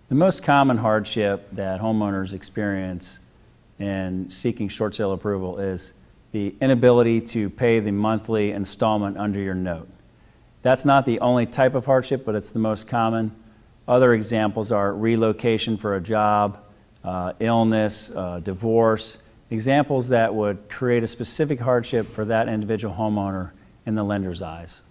The most common hardship that homeowners experience in seeking short sale approval is the inability to pay the monthly installment under your note. That's not the only type of hardship, but it's the most common. Other examples are relocation for a job, illness, divorce, examples that would create a specific hardship for that individual homeowner in the lender's eyes.